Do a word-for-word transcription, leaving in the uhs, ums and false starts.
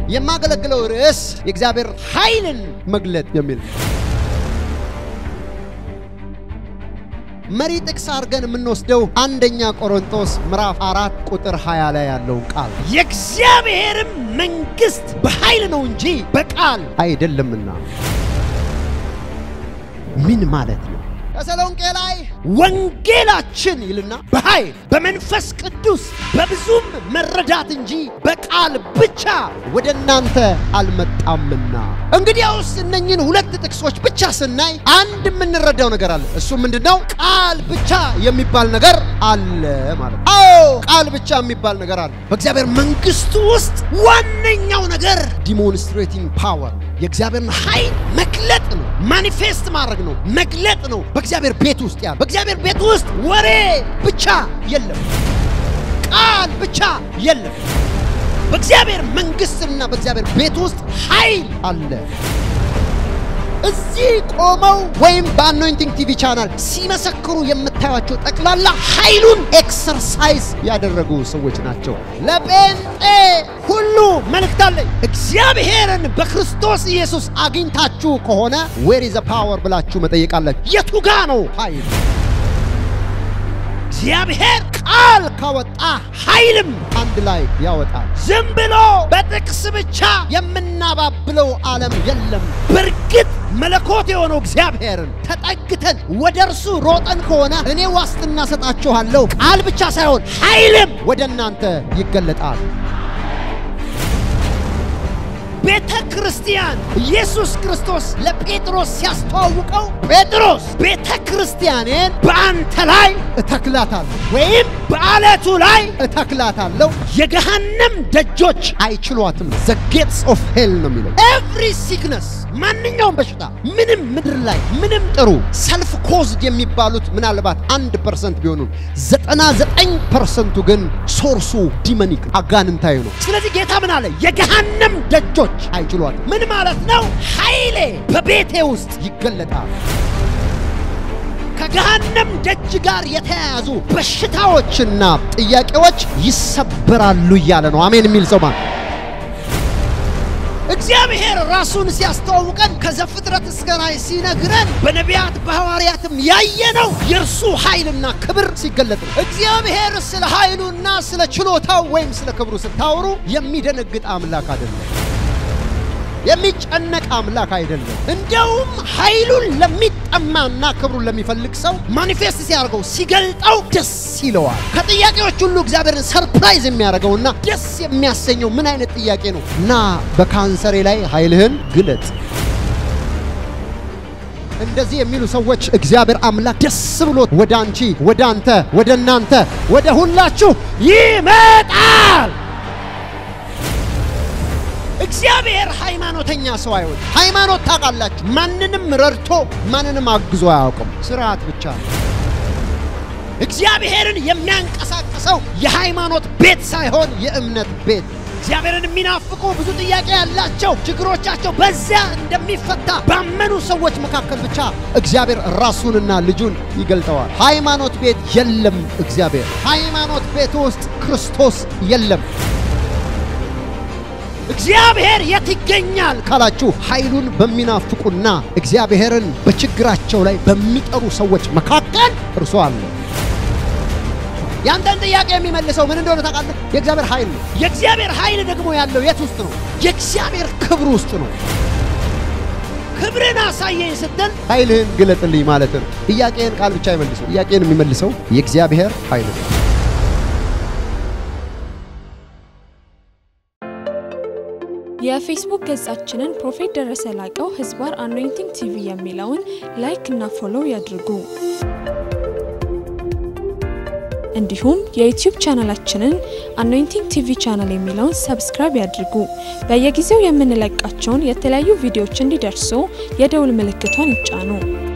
የማገለግለው ርዕስ የእግዚአብሔር ኃይልን መግለጥ የሚል መሪ ጥቅስ አርገን የምንወስደው አንደኛ ቆሮንቶስ ምዕራፍ አራት ቁጥር ሃያ ላይ ያለው ቃል የእግዚአብሔርን መንግስት በኃይል ነው እንጂ በቃል አይደለምና ምን ማለት ነው? ተሰሎንቄ ላይ ወንጌላችን ይልና በኃይል በመንፈስ ቅዱስ በብዙም መረዳት እንጂ በቃል ብቻ ወደናንተ አልመጣምና እንግዲያውስ እነኚህን ሁለት ጥቅሶች ብቻ ስናይ አንድ የምንረዳው ነገር አለ። እሱ ምንድነው? ቃል ብቻ የሚባል ነገር አለ ማለት ነው። አዎ ቃል ብቻ የሚባል ነገር አለ። በእግዚአብሔር መንግስት ውስጥ ዋነኛው ነገር ዲሞንስትሬቲንግ ፓወር የእግዚአብሔርን ኃይል መግለጥ ነው፣ ማኒፌስት ማድረግ ነው፣ መግለጥ ነው። በእግዚአብሔር ቤት ውስጥ ያለ በእግዚአብሔር ቤት ውስጥ ወሬ ብቻ የለም፣ ቃል ብቻ የለም። በእግዚአብሔር መንግስትና በእግዚአብሔር ቤት ውስጥ ኃይል አለ። እዚህ ቆመው ወይም በአኖይንቲንግ ቲቪ ቻናል ሲመሰክሩ የምታዩቸው ጠቅላላ ኃይሉን ኤክሰርሳይዝ ያደረጉ ሰዎች ናቸው። ለጴንጤ ሁሉ መልእክት አለኝ። እግዚአብሔርን በክርስቶስ ኢየሱስ አግኝታችሁ ከሆነ where is the power ብላችሁ መጠየቃላችሁ። የቱ ጋ ነው ኃይል? እግዚአብሔር ቃል ካወጣ ኃይልም አንድ ላይ ያወጣል። ዝም ብሎ በጥቅስ ብቻ የምናባብለው ዓለም የለም። በርግጥ መለኮት የሆነው እግዚአብሔርን ተጠግተን ወደርሱ ሮጠን ከሆነ እኔ ዋስትና ሰጣችኋለሁ፣ ቃል ብቻ ሳይሆን ኃይልም ወደናንተ ይገለጣል። ቤተ ክርስቲያን ኢየሱስ ክርስቶስ ለጴጥሮስ ሲያስተዋውቀው ጴጥሮስ ቤተ ክርስቲያንን በአንተ ላይ እተክላታለሁ ወይም በአለቱ ላይ እተክላታለሁ የገሃነም ደጆች አይችሏትም። the gates of hell ነው የሚለው። every sickness ማንኛውም በሽታ ምንም ምድር ላይ ምንም ጥሩ ሰልፍ ኮዝድ የሚባሉት ምናልባት አንድ ፐርሰንት ቢሆኑ ዘጠና ዘጠኝ ፐርሰንት ግን ሶርሱ ዲሞኒክ አጋንንታዊ ነው። ስለዚህ ጌታ ምን አለ? የገሃነም ደጆች አይችሏትም። ምን ማለት ነው? ኃይሌ በቤቴ ውስጥ ይገለጣል። ከገሃነም ደጅ ጋር የተያያዙ በሽታዎችና ጥያቄዎች ይሰበራሉ እያለ ነው። አሜን የሚል ሰው ማለት እግዚአብሔር ራሱን ሲያስተዋውቀን ከዘፍጥረት እስከ ራእይ ሲነግረን በነቢያት በሐዋርያትም ያየነው የእርሱ ኃይልና ክብር ሲገለጥ ነው። እግዚአብሔር ስለ ኃይሉና ስለ ችሎታው ወይም ስለ ክብሩ ስታወሩ የሚደነግጥ አምላክ አይደለም፣ የሚጨነቅ አምላክ አይደለም። እንደውም ኃይሉን ለሚጠማና ክብሩን ለሚፈልግ ሰው ማኒፌስት ሲያደርገው ሲገልጠው ደስ ይለዋል። ከጥያቄዎች ሁሉ እግዚአብሔርን ሰርፕራይዝ የሚያደርገውና ደስ የሚያሰኘው ምን አይነት ጥያቄ ነው? እና በካንሰሬ ላይ ኃይልህን ግለጥ። እንደዚህ የሚሉ ሰዎች እግዚአብሔር አምላክ ደስ ብሎት ወደ አንቺ፣ ወደ አንተ፣ ወደ እናንተ፣ ወደ ሁላችሁ ይመጣል። እግዚአብሔር ሃይማኖተኛ ሰው አይወድ። ሃይማኖት ታውቃላችሁ ማንንም ረድቶ ማንንም አግዞ አያውቅም፣ ስርዓት ብቻ ነው። እግዚአብሔርን የሚያንቀሳቅሰው የሃይማኖት ቤት ሳይሆን የእምነት ቤት። እግዚአብሔርን የሚናፍቁ ብዙ ጥያቄ ያላቸው ችግሮቻቸው በዚያ እንደሚፈታ ባመኑ ሰዎች መካከል ብቻ እግዚአብሔር ራሱንና ልጁን ይገልጠዋል። ሃይማኖት ቤት የለም እግዚአብሔር። ሃይማኖት ቤት ውስጥ ክርስቶስ የለም። እግዚአብሔር የት ይገኛል ካላችሁ ኃይሉን በሚናፍቁና እግዚአብሔርን በችግራቸው ላይ በሚጠሩ ሰዎች መካከል እርሱ አለ። ያንተን ጥያቄ የሚመልሰው ምን እንደሆነ ታውቃለህ? የእግዚአብሔር ኃይል ነው። የእግዚአብሔር ኃይል ደግሞ ያለው የት ውስጥ ነው? የእግዚአብሔር ክብር ውስጥ ነው። ክብርን አሳየኝ ስትል ኃይልህን ግለጥልኝ ማለት ነው። ጥያቄን ቃል ብቻ አይመልሰው። ጥያቄን የሚመልሰው የእግዚአብሔር ኃይል ነው። የፌስቡክ ገጻችንን ፕሮፌት ደረሰ ላቀው ህዝባር አኖይንቲንግ ቲቪ የሚለውን ላይክ እና ፎሎው ያድርጉ። እንዲሁም የዩቲዩብ ቻናላችንን አኖይንቲንግ ቲቪ ቻናል የሚለውን ሰብስክራይብ ያድርጉ። በየጊዜው የምንለቃቸውን የተለያዩ ቪዲዮዎች እንዲደርሱ የደውል ምልክቷን ይጫኑ።